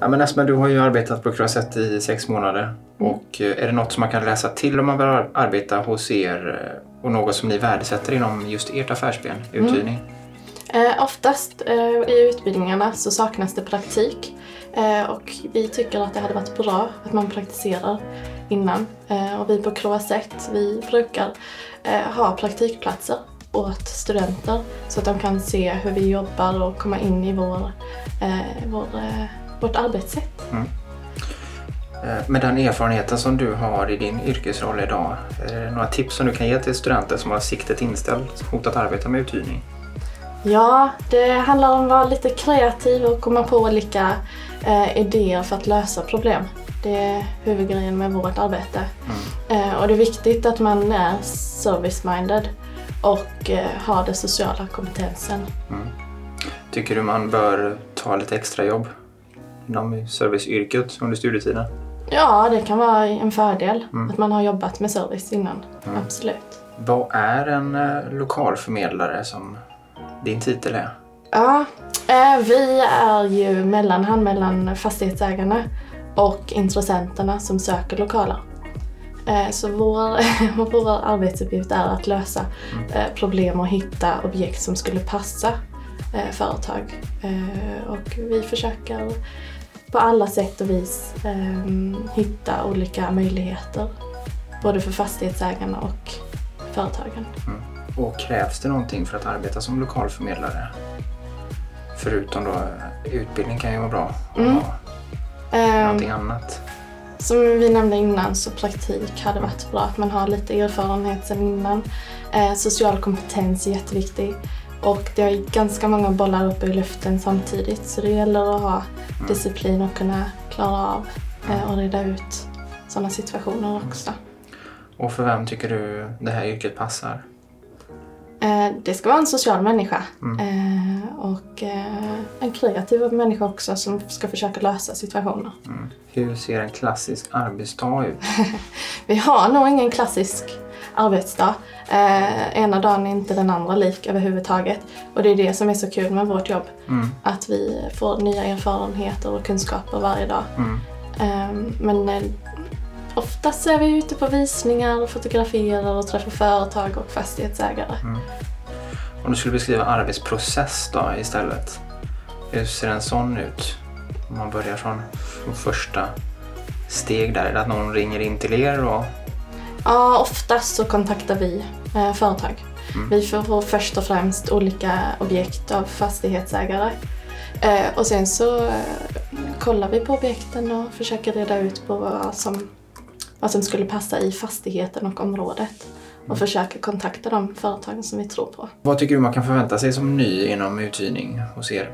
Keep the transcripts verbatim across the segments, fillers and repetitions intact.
Ja, men Esma, du har ju arbetat på Croisette i sex månader. Mm. Och är det något som man kan läsa till om man vill arbeta hos er och något som ni värdesätter inom just ert affärsben, uthyrning? Mm. Eh, oftast eh, i utbildningarna så saknas det praktik. Eh, och vi tycker att det hade varit bra att man praktiserar innan. Eh, och vi på Croisette, vi brukar eh, ha praktikplatser åt studenter så att de kan se hur vi jobbar och komma in i vår, eh, vår, eh, vårt arbetssätt. Mm. Med den erfarenheten som du har i din yrkesroll idag, är det några tips som du kan ge till studenter som har siktet inställt mot att arbeta med uthyrning? Ja, det handlar om att vara lite kreativ och komma på olika eh, idéer för att lösa problem. Det är huvudgrejen med vårt arbete. Mm. Eh, och det är viktigt att man är service-minded och eh, har den sociala kompetensen. Mm. Tycker du man bör ta lite extra jobb inom serviceyrket under studietiden? Ja, det kan vara en fördel mm. att man har jobbat med service innan. Mm. Absolut. Vad är en eh, lokalförmedlare som din titel är? Ja, eh, vi är ju mellanhand mellan fastighetsägarna och intressenterna som söker lokaler. Eh, så vår, vår arbetsuppgift är att lösa eh, problem och hitta objekt som skulle passa eh, företag. Eh, och vi försöker på alla sätt och vis eh, hitta olika möjligheter både för fastighetsägarna och företagen. Mm. Och krävs det någonting för att arbeta som lokalförmedlare? Förutom då utbildning kan ju vara bra att mm. ha eh, någonting annat. Som vi nämnde innan så praktik hade varit bra, att man har lite erfarenhet sedan innan. Eh, social kompetens är jätteviktig. Och det är ganska många bollar uppe i luften samtidigt så det gäller att ha mm. disciplin och kunna klara av eh, och reda ut sådana situationer också. Och för vem tycker du det här yrket passar? Eh, det ska vara en social människa mm. eh, och eh, en kreativ människa också som ska försöka lösa situationer. Mm. Hur ser en klassisk arbetsdag ut? Vi har nog ingen klassisk arbetsdag. Eh, ena dagen är inte den andra lik överhuvudtaget. Och det är det som är så kul med vårt jobb. Mm. Att vi får nya erfarenheter och kunskaper varje dag. Mm. Eh, men eh, oftast är vi ute på visningar och fotograferar och träffar företag och fastighetsägare. Mm. Om du skulle beskriva arbetsprocess då istället. Hur ser en sån ut? Om man börjar från, från första steg där. Är det att någon ringer in till er och... Ja, oftast så kontaktar vi eh, företag. Mm. Vi får först och främst olika objekt av fastighetsägare. Eh, och sen så eh, kollar vi på objekten och försöker reda ut på vad som, vad som skulle passa i fastigheten och området. Mm. Och försöker kontakta de företagen som vi tror på. Vad tycker du man kan förvänta sig som ny inom uthyrning hos er?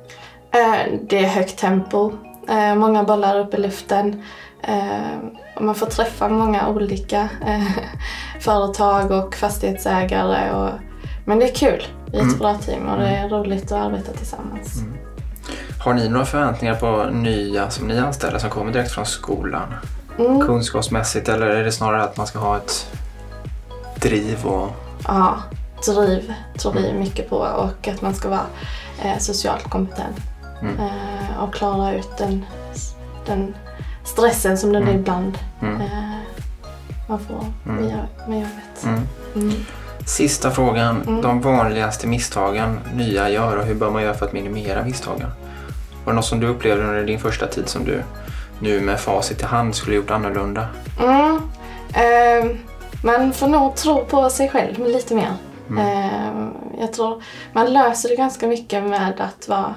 Eh, det är högt tempo. Eh, många bollar upp i luften. Eh, och man får träffa många olika eh, företag och fastighetsägare. Och, men det är kul. Vi är ett mm. bra team och det är roligt att arbeta tillsammans. Mm. Har ni några förväntningar på nya som ni anställer som kommer direkt från skolan? Mm. Kunskapsmässigt, eller är det snarare att man ska ha ett driv? Och... Ja, driv tror vi mycket på och att man ska vara eh, socialt kompetent. Mm. Eh, och klara ut den, den stressen som den mm. är ibland mm. eh, man får mm. med, med jobbet. Mm. Mm. Sista frågan, mm. de vanligaste misstagen nya gör och hur bör man göra för att minimera misstagen? Var det något som du upplevde under din första tid som du nu med facit i hand skulle gjort annorlunda? Mm. Eh, man får nog tro på sig själv lite mer. Mm. Eh, jag tror man löser det ganska mycket med att vara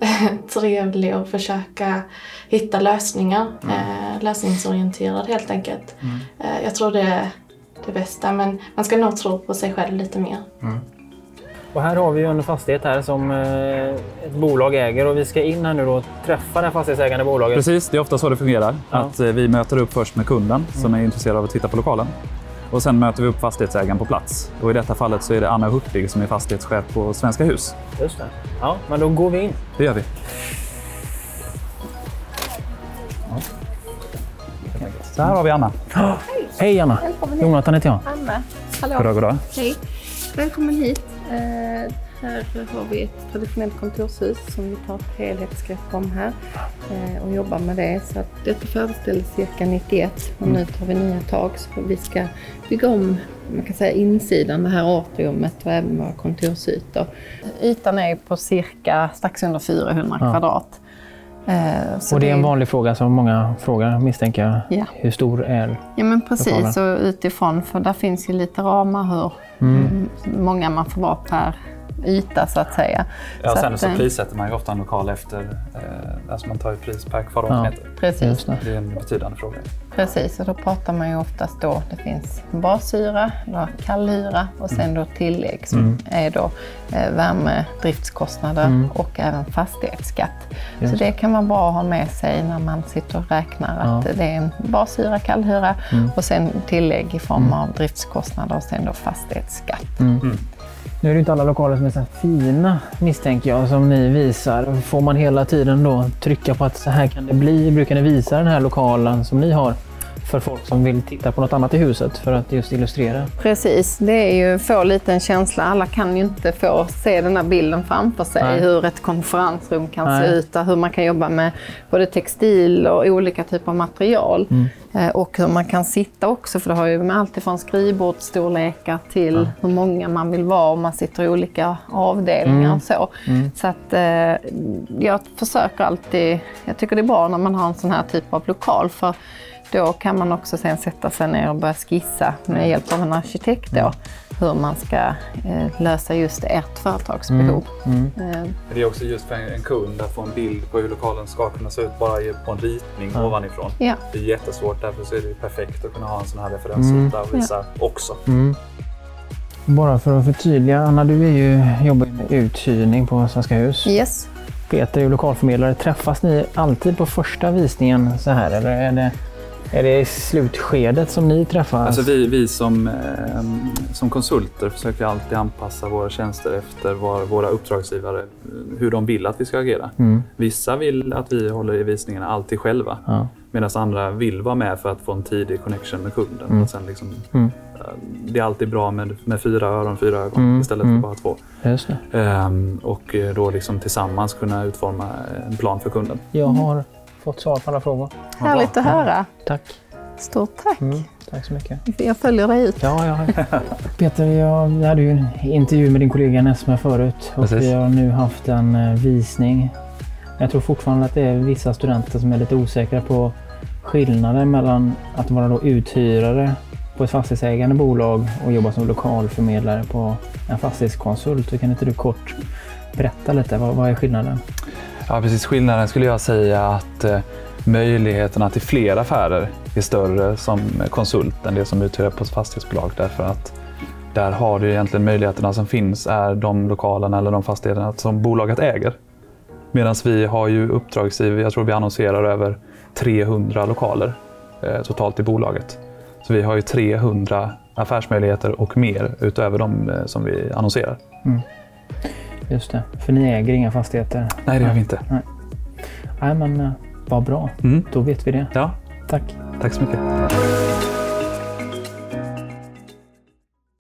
trevlig och försöka hitta lösningar. Mm. Eh, lösningsorienterad helt enkelt. Mm. Eh, jag tror det är det bästa, men man ska nog tro på sig själv lite mer. Mm. Och här har vi ju en fastighet här som eh, ett bolag äger och vi ska in här nu och träffa det fastighetsägande bolaget. Precis, det är ofta så det fungerar. Ja. Att eh, vi möter upp först med kunden mm. som är intresserad av att titta på lokalen. Och sen möter vi upp fastighetsägaren på plats. Och i detta fallet så är det Anna Hurtig som är fastighetschef på Svenska Hus. Just det. Ja, men då går vi in. Det gör vi. Ja. Så här har vi Anna. Oh, hej Anna. Jonathan heter jag. Anna. Hallå. Goddag, goddag. Hej. Välkommen hit. Eh, Här har vi ett traditionellt kontorshus som vi tar ett helhetsgrepp om här eh, och jobbar med det. Så att detta färdigställdes cirka nittioett och nu tar vi nya tag så vi ska bygga om, man kan säga, insidan, det här atriumet och även våra kontorsytor. Ytan är på cirka strax under fyrahundra ja. kvadrat. Eh, så och det är en vanlig fråga som många frågar, misstänker jag. Ja. Hur stor är Ja men precis, och utifrån, för där finns ju lite ramar hur mm. många man får vara per yta så att säga. Ja, så sen att, så prissätter man ju ofta en lokal efter, eh, alltså man tar ju pris per kvadratmeter. Ja, precis. Det är en betydande fråga. Precis, och då pratar man ju oftast då, det finns bashyra, eller kallhyra och sen då tillägg som mm. är då eh, värmedriftskostnader mm. och även fastighetsskatt. Just. Så det kan vara bra att ha med sig när man sitter och räknar att ja. det är en bashyra, kallhyra mm. och sen tillägg i form av mm. driftskostnader och sen då fastighetsskatt. Mm. Mm. Nu är det inte alla lokaler som är så fina, misstänker jag, som ni visar. Får man hela tiden då trycka på att så här kan det bli? Brukar ni visa den här lokalen som ni har för folk som vill titta på något annat i huset för att just illustrera? Precis, det är ju få lite en känsla. Alla kan ju inte få se den här bilden framför sig. Nej. Hur ett konferensrum kan Nej. se ut, hur man kan jobba med både textil och olika typer av material. Mm. Och hur man kan sitta också, för det har ju med allt ifrån skrivbordsstorlekar till ja. hur många man vill vara om man sitter i olika avdelningar mm. och så. Mm. Så att eh, jag försöker alltid, jag tycker det är bra när man har en sån här typ av lokal, för då kan man också sen sätta sig ner och börja skissa med hjälp av en arkitekt då, hur man ska eh, lösa just ert företagsbehov. Mm. Mm. Eh. Det är också just för en kund att få en bild på hur lokalen ska kunna se ut bara på en ritning ja. ovanifrån. Ja. Det är jättesvårt, därför så är det perfekt att kunna ha en sån här referensyta mm. och visa ja. också. Mm. Bara för att förtydliga, Anna, du är ju, jobbar med uthyrning på Svenska Hus. Yes. Peter är ju lokalförmedlare. Träffas ni alltid på första visningen så här, eller är det... Är det i slutskedet som ni träffas? Alltså vi, vi som, eh, som konsulter försöker alltid anpassa våra tjänster efter var, våra uppdragsgivare, hur de vill att vi ska agera. Mm. Vissa vill att vi håller i visningarna alltid själva, ja. medan andra vill vara med för att få en tidig connection med kunden. Mm. Och sen liksom, mm. Det är alltid bra med, med fyra öron, fyra ögon mm. istället för mm. bara två. Just det. Ehm, och då liksom tillsammans kunna utforma en plan för kunden. Jag har fått svar på alla frågor. Härligt att höra. Tack. Stort tack. Mm, tack så mycket. Jag följer dig ut. Ja, ja. Peter, jag hade ju en intervju med din kollega Nesma förut. Och Precis. vi har nu haft en visning. Jag tror fortfarande att det är vissa studenter som är lite osäkra på skillnaden mellan att vara då uthyrare på ett fastighetsägande bolag och jobba som lokalförmedlare på en fastighetskonsult. Så kan inte du kort berätta lite, vad, vad är skillnaden? Ja, precis. Skillnaden skulle jag säga att eh, möjligheterna till fler affärer är större som konsult än det som uthyrare på ett fastighetsbolag. Därför att där har du egentligen möjligheterna som finns är de lokalerna eller de fastigheterna som bolaget äger. Medan vi har ju uppdragsgivare, jag tror vi annonserar över trehundra lokaler eh, totalt i bolaget. Så vi har ju trehundra affärsmöjligheter och mer utöver de eh, som vi annonserar. Mm. Just det, för ni äger inga fastigheter? Nej, det gör vi inte. Nej, Nej men vad bra. Mm. Då vet vi det. Ja. Tack. Tack så mycket.